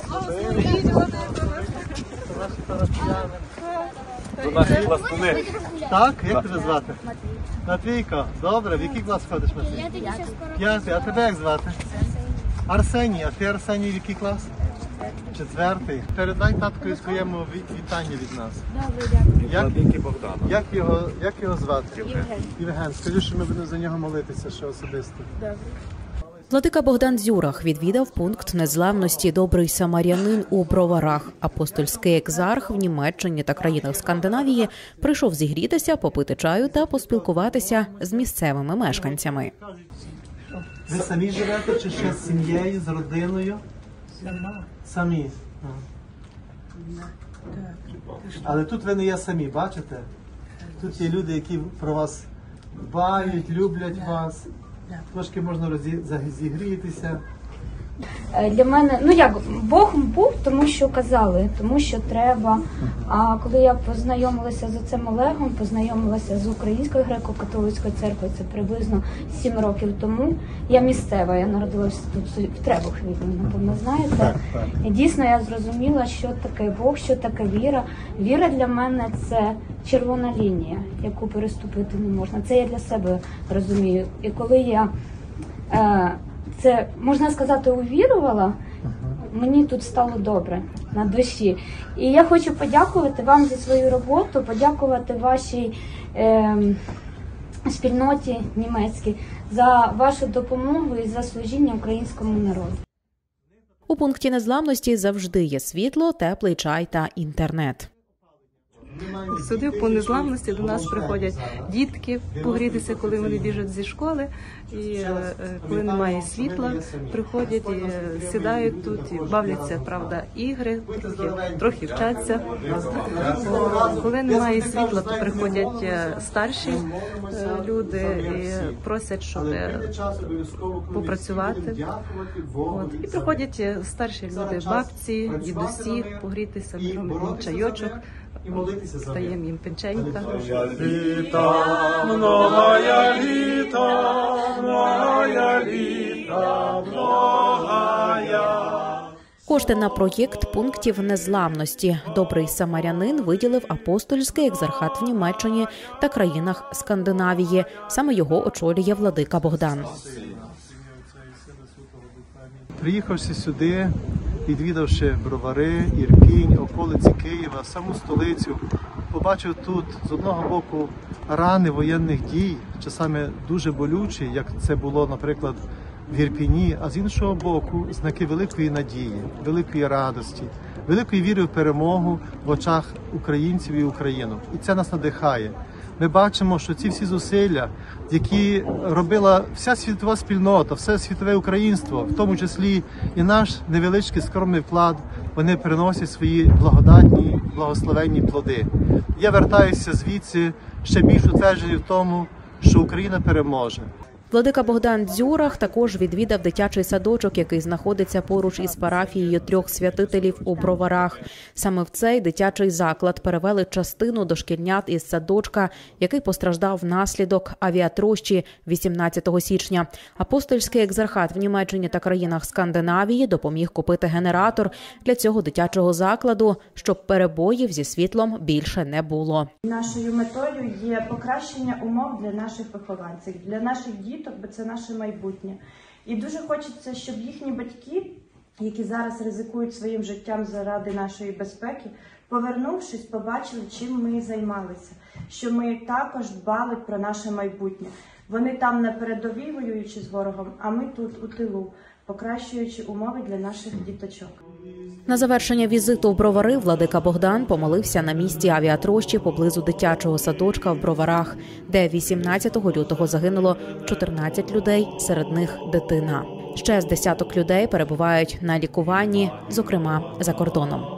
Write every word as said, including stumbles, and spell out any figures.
До наші пластуни. Так, як тебе звати? Матвійко, добре, в який клас ходиш, Матвій? Я тоді ще скоро. П'ятий, а тебе як звати? Арсеній, а ти, Арсеній, в який клас? Четвертий. Передай таткові своєму ві- вітання від нас. Добре, дякую. Як, Владики Богдана. як, його, як його звати? Євген. Євген, скажи, що ми будемо за нього молитися, що особисто. Добре. Владика Богдан Дзюрах відвідав пункт незламності «Добрий самарянин» у Броварах. Апостольський екзарх в Німеччині та країнах Скандинавії прийшов зігрітися, попити чаю та поспілкуватися з місцевими мешканцями. Ви самі живете чи ще з сім'єю, з родиною? Сама. Самі. Ага. Але тут ви не є самі, бачите? Тут є люди, які про вас дбають, люблять вас. Трошки можна розі- зігрітися. Для мене, ну як, Бог був, тому що казали, тому що треба. А коли я познайомилася з отцем Олегом, познайомилася з Українською греко-католицькою церквою, це приблизно сім років тому. Я місцева, я народилася тут в Требухові, ви, напевно, знаєте. І дійсно я зрозуміла, що таке Бог, що таке віра. Віра для мене – це червона лінія, яку переступити не можна. Це я для себе розумію. І коли я е, це, можна сказати, увірувала, мені тут стало добре на душі. І я хочу подякувати вам за свою роботу, подякувати вашій е, спільноті німецькій за вашу допомогу і за служіння українському народу. У пункті незламності завжди є світло, теплий чай та інтернет. Сюди по незламності до нас приходять дітки погрітися, коли вони біжать зі школи, і е, коли немає світла, приходять і е, сідають тут і бавляться, правда, ігри, трохи, трохи вчаться. Коли немає світла, то приходять е, старші е, люди і просять, щоб е, попрацювати. От. І приходять е, старші люди, бабці, дідусі, погрітися, беремо чайочок. Даємо їм печенька. Літа, многая літа, многая літа, многая. Кошти на проєкт пунктів незламності «Добрий самарянин» виділив апостольський екзархат в Німеччині та країнах Скандинавії. Саме його очолює владика Богдан. Приїхавши сюди, відвідавши Бровари, Ірпінь, околиці Києва, саму столицю, побачив тут з одного боку рани воєнних дій, часами дуже болючі, як це було, наприклад, в Ірпіні, а з іншого боку знаки великої надії, великої радості, великої віри в перемогу в очах українців і українок. І це нас надихає. Ми бачимо, що ці всі зусилля, які робила вся світова спільнота, все світове українство, в тому числі і наш невеличкий скромний вклад, вони приносять свої благодатні, благословенні плоди. Я вертаюся звідси ще більш утверджений в тому, що Україна переможе. Владика Богдан Дзюрах також відвідав дитячий садочок, який знаходиться поруч із парафією трьох святителів у Броварах. Саме в цей дитячий заклад перевели частину дошкільнят із садочка, який постраждав внаслідок авіатрощі вісімнадцятого січня. Апостольський екзархат в Німеччині та країнах Скандинавії допоміг купити генератор для цього дитячого закладу, щоб перебоїв зі світлом більше не було. Нашою метою є покращення умов для наших вихованців, для наших дітей, бо це наше майбутнє. І дуже хочеться, щоб їхні батьки, які зараз ризикують своїм життям заради нашої безпеки, повернувшись, побачили, чим ми займалися, що ми також дбали про наше майбутнє. Вони там на передовій воюючи з ворогом, а ми тут у тилу, покращуючи умови для наших діточок. На завершення візиту в Бровари владика Богдан помолився на місці авіатрощі поблизу дитячого садочка в Броварах, де вісімнадцятого лютого загинуло чотирнадцять людей, серед них дитина. Ще з десяток людей перебувають на лікуванні, зокрема за кордоном.